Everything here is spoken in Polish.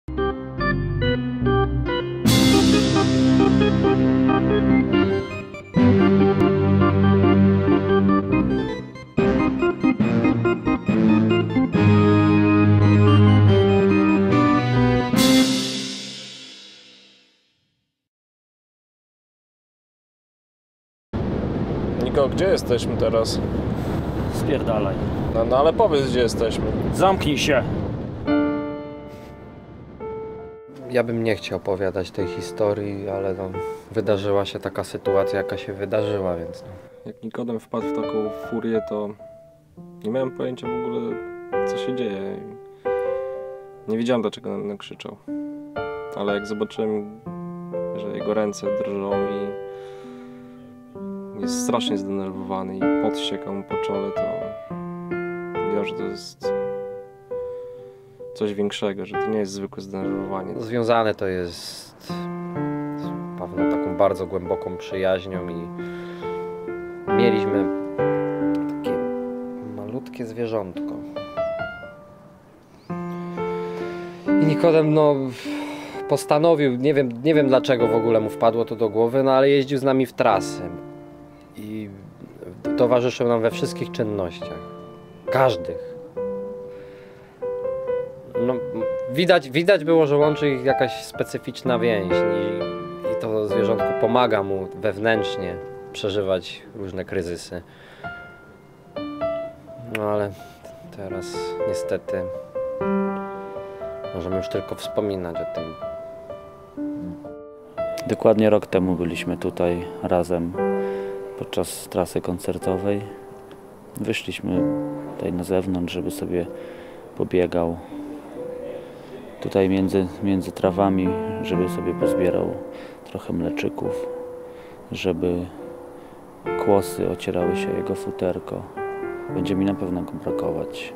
Niko, gdzie jesteśmy teraz? Spierdalaj. No ale powiedz, gdzie jesteśmy. Zamknij się! Ja bym nie chciał opowiadać tej historii, ale no, wydarzyła się taka sytuacja, jaka się wydarzyła, więc no. Jak Nikodem wpadł w taką furię, to nie miałem pojęcia w ogóle, co się dzieje. Nie wiedziałem, dlaczego na mnie krzyczał. Ale jak zobaczyłem, że jego ręce drżą i jest strasznie zdenerwowany i pot ścieka mu po czole, to wiedziałem, że to jest coś większego, że to nie jest zwykłe zdenerwowanie. Związane to jest z pewną taką bardzo głęboką przyjaźnią i mieliśmy takie malutkie zwierzątko. I Nikodem postanowił, nie wiem dlaczego w ogóle mu wpadło to do głowy, no ale jeździł z nami w trasy i towarzyszył nam we wszystkich czynnościach. Każdych. No, widać było, że łączy ich jakaś specyficzna więź i to zwierzątko pomaga mu wewnętrznie przeżywać różne kryzysy. No ale teraz niestety możemy już tylko wspominać o tym. Dokładnie rok temu byliśmy tutaj razem podczas trasy koncertowej. Wyszliśmy tutaj na zewnątrz, żeby sobie pobiegał tutaj między trawami, żeby sobie pozbierał trochę mleczyków, żeby kłosy ocierały się jego futerko. Będzie mi na pewno go brakować.